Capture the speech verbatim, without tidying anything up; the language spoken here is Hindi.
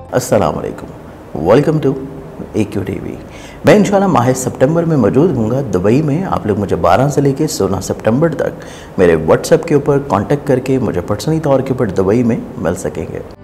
अस्सलाम वालेकुम, welcome to A Q T V. मैं इंशाल्लाह माह सितंबर में मौजूद हूँगा दुबई में। आप लोग मुझे बारह से लेकर सोलह सितंबर तक मेरे व्हाट्सएप के ऊपर कांटेक्ट करके मुझे पर्सनली तौर के ऊपर दुबई में मिल सकेंगे।